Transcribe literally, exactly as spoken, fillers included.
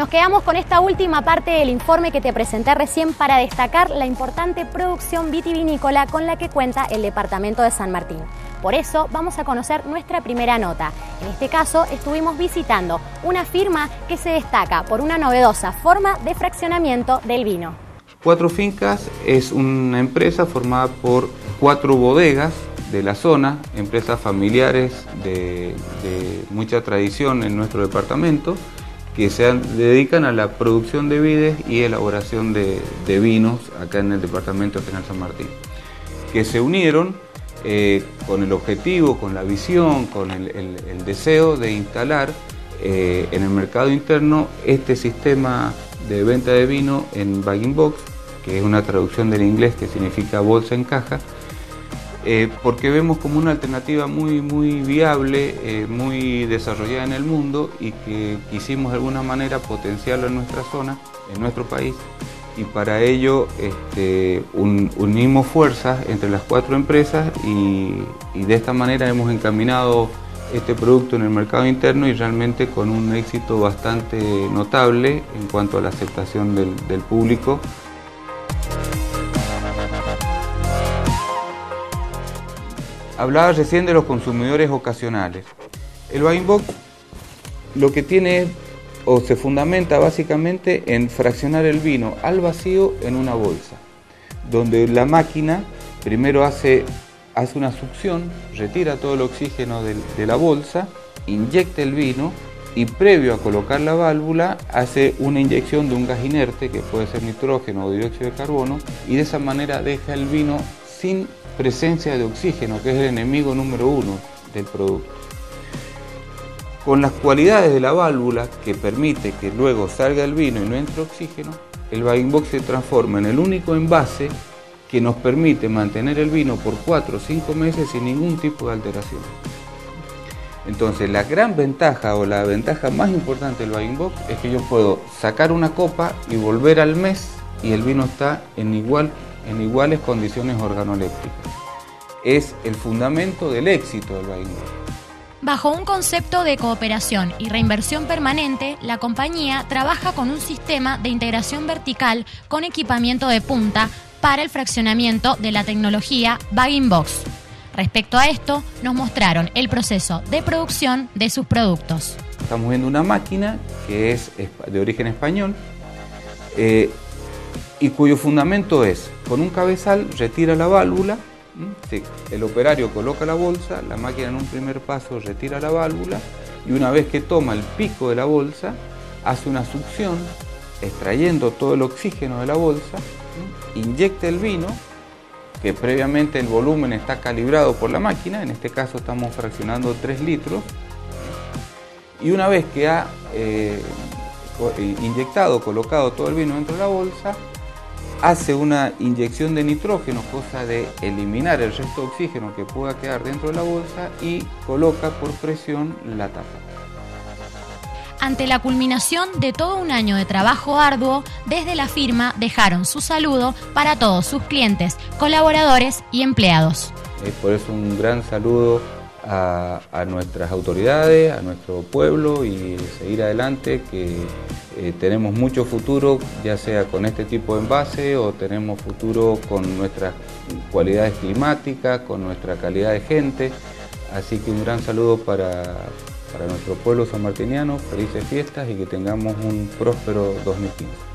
Nos quedamos con esta última parte del informe que te presenté recién para destacar la importante producción vitivinícola con la que cuenta el departamento de San Martín. Por eso vamos a conocer nuestra primera nota. En este caso estuvimos visitando una firma que se destaca por una novedosa forma de fraccionamiento del vino. Cuatro Fincas es una empresa formada por cuatro bodegas de la zona, empresas familiares de, de mucha tradición en nuestro departamento, que se dedican a la producción de vides y elaboración de, de vinos acá en el departamento de General San Martín, que se unieron eh, con el objetivo, con la visión, con el, el, el deseo de instalar eh, en el mercado interno este sistema de venta de vino en bag-in-box, que es una traducción del inglés que significa bolsa en caja, eh, porque vemos como una alternativa muy, muy viable, eh, muy desarrollada en el mundo y que quisimos de alguna manera potenciarlo en nuestra zona, en nuestro país, y para ello este, un, unimos fuerzas entre las cuatro empresas y, y de esta manera hemos encaminado este producto en el mercado interno y realmente con un éxito bastante notable en cuanto a la aceptación del, del público. Hablaba recién de los consumidores ocasionales. El bag-in-box lo que tiene o se fundamenta básicamente en fraccionar el vino al vacío en una bolsa, donde la máquina primero hace, hace una succión, retira todo el oxígeno de, de la bolsa, inyecta el vino y previo a colocar la válvula hace una inyección de un gas inerte, que puede ser nitrógeno o dióxido de carbono, y de esa manera deja el vino sin presencia de oxígeno, que es el enemigo número uno del producto. Con las cualidades de la válvula que permite que luego salga el vino y no entre oxígeno, el bag-in-box se transforma en el único envase que nos permite mantener el vino por cuatro o cinco meses sin ningún tipo de alteración. Entonces la gran ventaja o la ventaja más importante del bag-in-box es que yo puedo sacar una copa y volver al mes y el vino está en igual en iguales condiciones organolépticas. Es el fundamento del éxito del bag-in-box. Bajo un concepto de cooperación y reinversión permanente, la compañía trabaja con un sistema de integración vertical con equipamiento de punta para el fraccionamiento de la tecnología bag-in-box. Respecto a esto, nos mostraron el proceso de producción de sus productos. Estamos viendo una máquina que es de origen español, eh, y cuyo fundamento es, con un cabezal retira la válvula, ¿sí? El operario coloca la bolsa, la máquina en un primer paso retira la válvula y una vez que toma el pico de la bolsa, hace una succión, extrayendo todo el oxígeno de la bolsa, ¿sí? Inyecta el vino, que previamente el volumen está calibrado por la máquina, en este caso estamos fraccionando tres litros, y una vez que ha eh, inyectado, colocado todo el vino dentro de la bolsa, hace una inyección de nitrógeno, cosa de eliminar el resto de oxígeno que pueda quedar dentro de la bolsa y coloca por presión la tapa. Ante la culminación de todo un año de trabajo arduo, desde la firma dejaron su saludo para todos sus clientes, colaboradores y empleados. Eh, por eso un gran saludo a, a nuestras autoridades, a nuestro pueblo y seguir adelante, que eh, tenemos mucho futuro, ya sea con este tipo de envase o tenemos futuro con nuestras cualidades climáticas, con nuestra calidad de gente. Así que un gran saludo para, para nuestro pueblo sanmartiniano, felices fiestas y que tengamos un próspero dos mil quince.